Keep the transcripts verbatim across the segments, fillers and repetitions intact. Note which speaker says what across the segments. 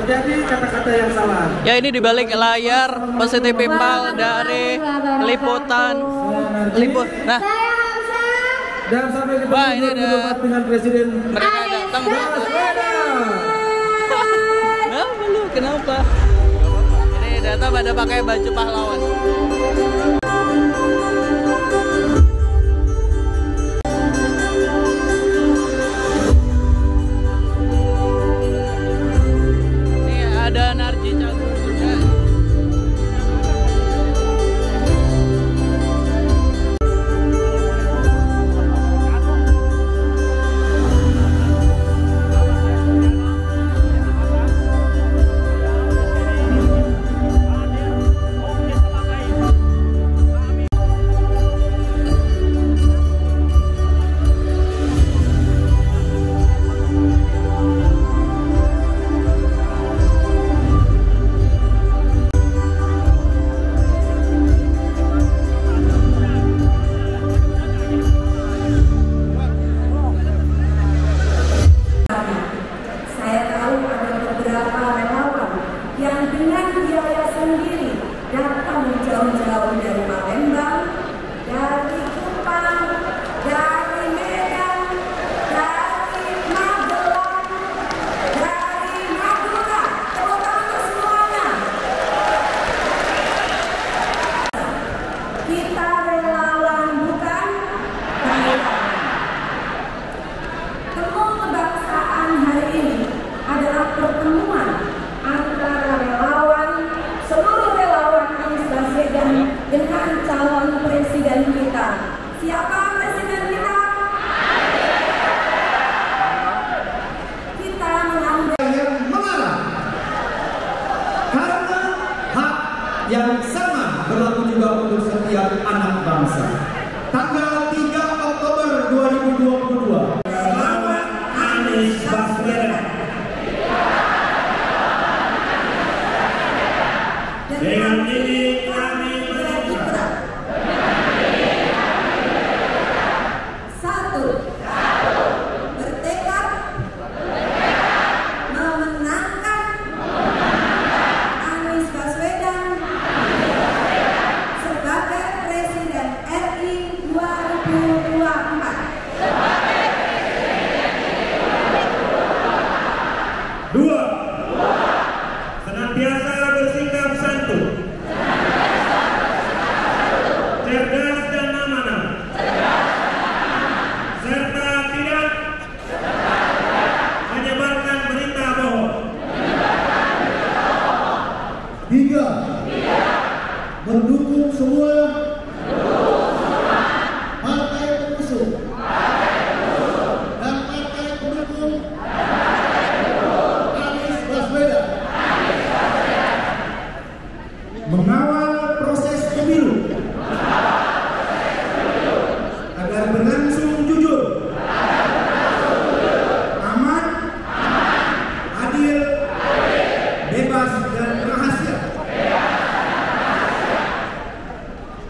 Speaker 1: Jadi kata-kata yang salah.
Speaker 2: Ya, ini di balik layar Positif People dari liputan liput. Nah,
Speaker 1: dan sampai ketemu
Speaker 2: wah, ini ada
Speaker 1: dengan Presiden.
Speaker 2: Mereka datang. Kenapa lu? Kenapa? Ini datang pada pakai baju pahlawan. Ada Narji Cagur juga.
Speaker 3: Dengan calon presiden kita. Siapa presiden kita? Kita mengambil
Speaker 1: yang mengalah. Karena hak yang sama berlaku juga untuk setiap anak bangsa. Tanggal tiga Oktober dua ribu dua puluh dua. Selamat Anies Baswedan. Dengan ini kami dua, senantiasa bersikap santun, cerdas dan amanah, serta tidak menyebarkan berita bohong. Tiga, mendukung semua partai pengusung dan partai pendukung mengawal proses pemilu agar berlangsung jujur, aman, adil, bebas dan rahasia.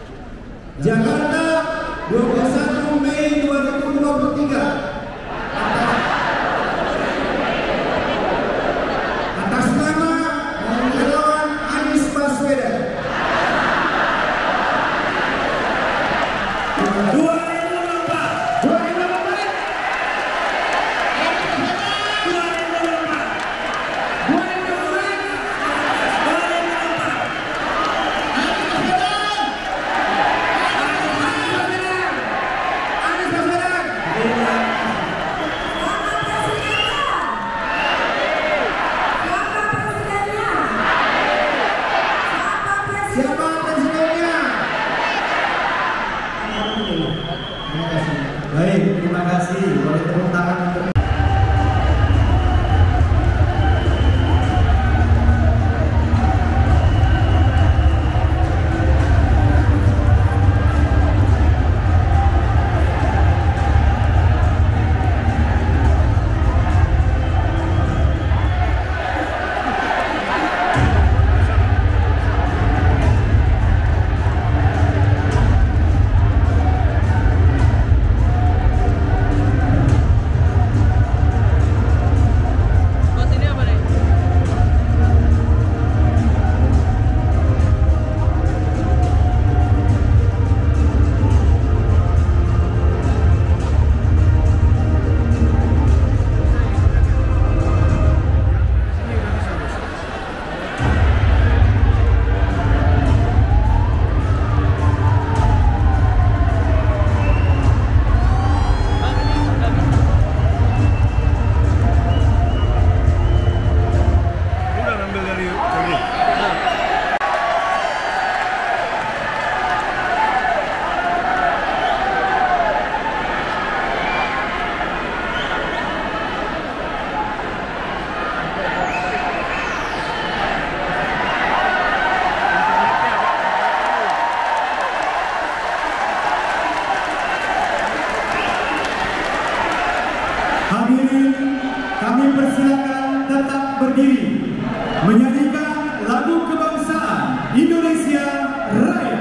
Speaker 1: menyanyikan lagu kebangsaan Indonesia Raya.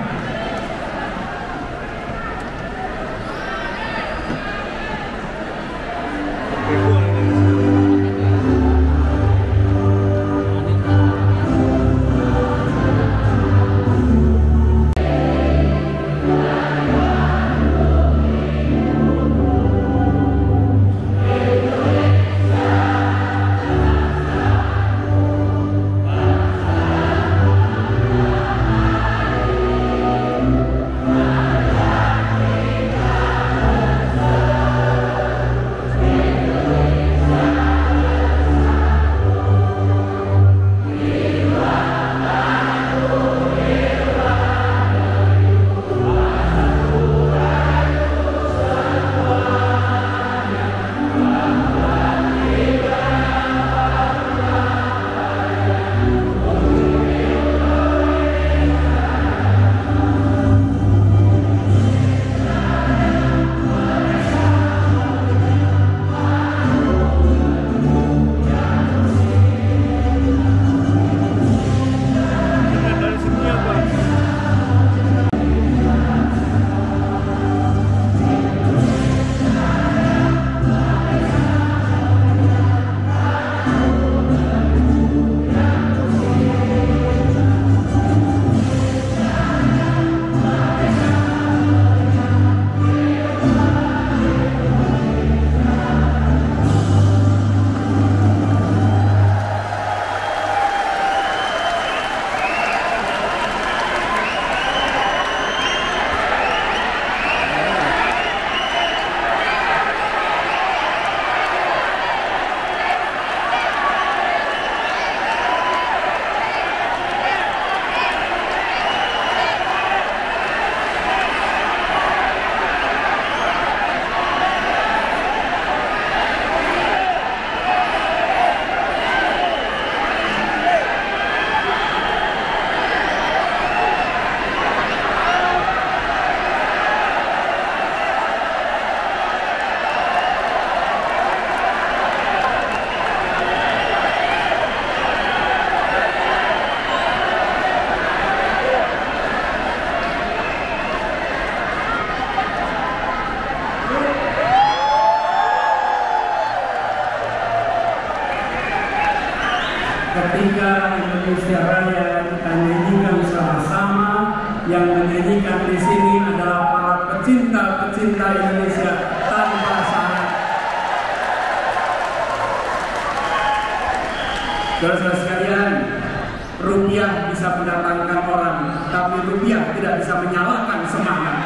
Speaker 4: Ketika Indonesia Raya kita nyanyikan sama-sama, yang menyanyikan di sini adalah para pecinta-pecinta Indonesia tanpa syarat. Saudara-saudara sekalian, rupiah bisa mendatangkan orang, tapi rupiah tidak bisa menyalakan semangat.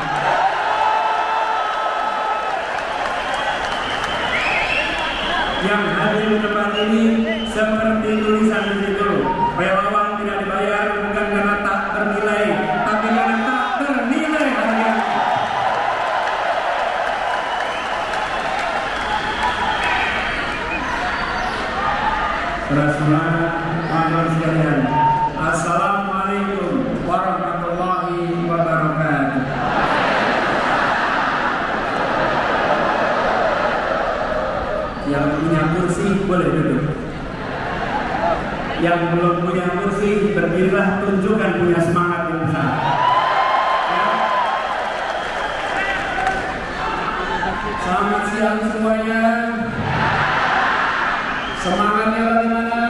Speaker 4: Yang hadir di depan ini seperti tulisan di situ, relawan tidak dibayar bukan karena tak ternilai, tapi karena tak ternilai harganya. Saudara-saudara sekalian, Assalamualaikum warahmatullahi wabarakatuh. Yang punya kursi boleh duduk. Yang belum punya kursi berdirilah, tunjukkan punya semangat yang besar. Ya. Selamat siang semuanya. Semangatnya bagaimana?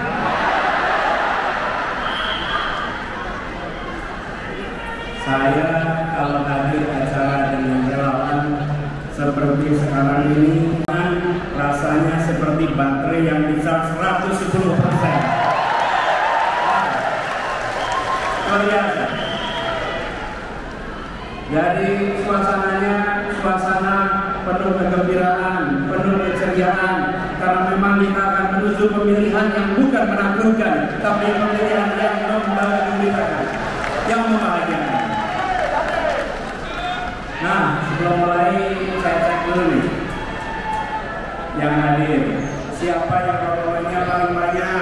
Speaker 4: Saya kalau hadir acara dengan relawan seperti sekarang ini, rasanya seperti baterai yang bisa seratus sepuluh persen. Luar biasa. Jadi suasananya suasana penuh kegembiraan, penuh keceriaan, karena memang kita akan menuju pemilihan yang bukan menakutkan, tapi pemilihan yang membahagiakan, yang membahagiakan. Nah, sebelum mulai saya cek dulu nih yang hadir, siapa yang rokoknya paling banyak?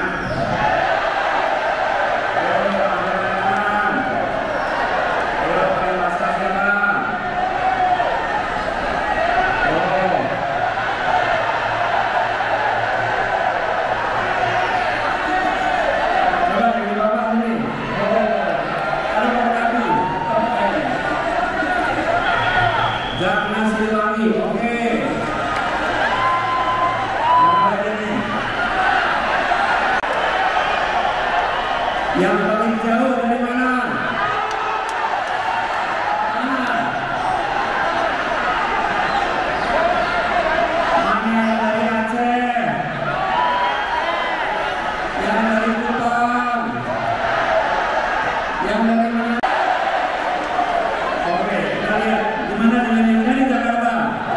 Speaker 4: Yang paling jauh dari mana? Mana? Mana yang dari Aceh? Yang dari Kupang? Yang dari mana? Oke, kita lihat gimana dengan yang dari Jakarta.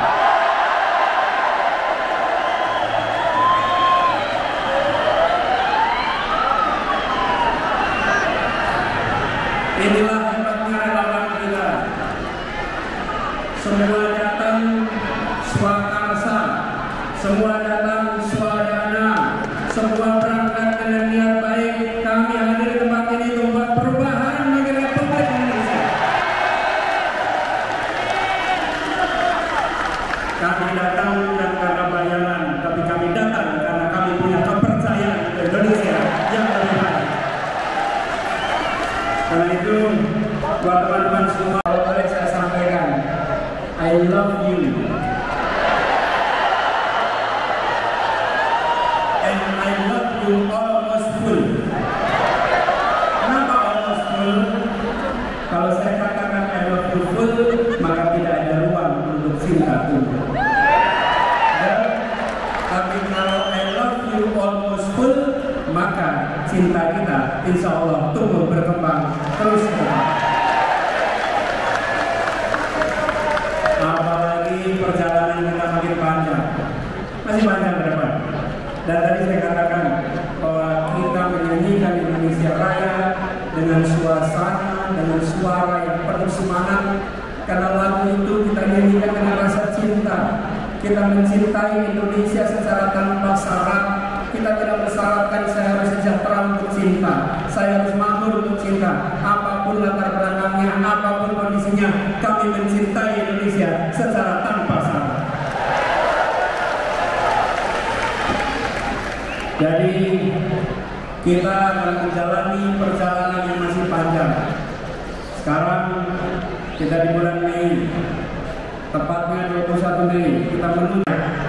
Speaker 4: Inilah hebatnya relawan kita. Semua datang swakarsa, semua datang swadana, semua berangkat dengan niat baik. Kami hadir di tempat ini untuk membuat perubahan bagi Republik Indonesia. Kami datang bukan karena bayaran, tapi kami datang karena kami punya kepercayaan ke Indonesia yang lebih baik. Karena itu, buat teman-teman semua, kalau boleh saya sampaikan, I love you. And I love you almost full. Kenapa almost full? Kalau saya katakan I love you full, maka tidak ada ruang untuk cinta tumbuh. Ya? Tapi kalau I love you almost full, maka cinta kita insya Allah tumbuh berkembang terus berkembang. Apalagi perjalanan kita makin panjang, masih panjang ke depan. Dan tadi saya katakan bahwa kita menyanyikan Indonesia Raya dengan suasana, dengan suara yang penuh semangat. Karena lagu itu kita nyanyikan dengan rasa cinta. Kita mencintai Indonesia secara tanpa syarat. Kita tidak mensyaratkan saya harus sejahtera untuk cinta, saya harus makmur untuk cinta. Apapun latar belakangnya, apapun kondisinya, kami mencintai Indonesia secara tanpa syarat. Jadi kita akan menjalani perjalanan yang masih panjang. Sekarang kita di bulan Mei, tepatnya dua puluh satu Mei, kita menuju.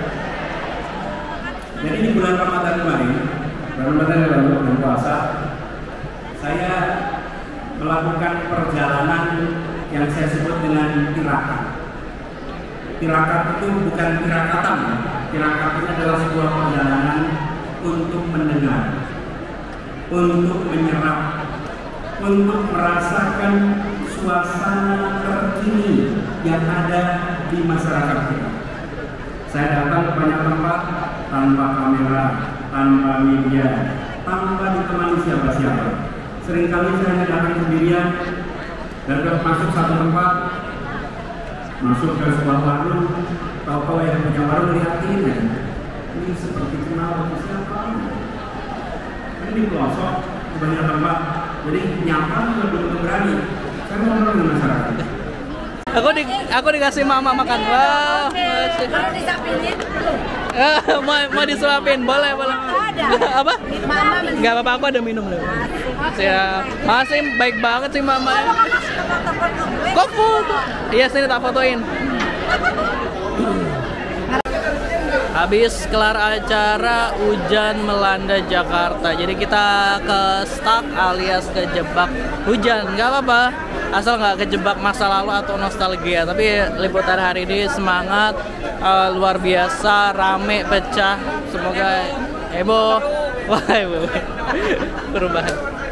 Speaker 4: Jadi di bulan Ramadan kemarin, Ramadan yang lalu, bulan puasa, saya melakukan perjalanan yang saya sebut dengan tirakat. Tirakat itu bukan tirakatan, tirakat itu adalah sebuah perjalanan untuk mendengar, untuk menyerap, untuk merasakan suasana terkini yang ada di masyarakat kita. Saya datang ke banyak tempat tanpa kamera, tanpa media, tanpa ditemani siapa-siapa. Seringkali saya hanya datang sendirian dan masuk satu tempat, masuk ke sebuah warung, tahu-tahu yang punya warung lihatin ya, ini seperti kenal siapa? Ini di pelosok di banyak tempat, jadi nyapa juga belum berani. Saya ngobrol dengan masyarakat.
Speaker 2: Aku di aku dikasih mama makan. Wah,
Speaker 3: Oke. Kalau disapinin belum?
Speaker 2: Eh, mau mau disuapin, boleh boleh.
Speaker 3: Ada.
Speaker 2: Apa?
Speaker 3: Mama
Speaker 2: Enggak apa-apa, aku ada minum dulu. Siap. Masih baik banget sih mama. Kok foto? Iya, sini tak fotoin. Habis kelar acara, hujan melanda Jakarta. Jadi kita ke stuck alias kejebak hujan. Nggak apa-apa, asal nggak kejebak masa lalu atau nostalgia. Tapi liputan hari ini semangat, uh, luar biasa, rame, pecah. Semoga heboh. Wah, heboh. Perubahan.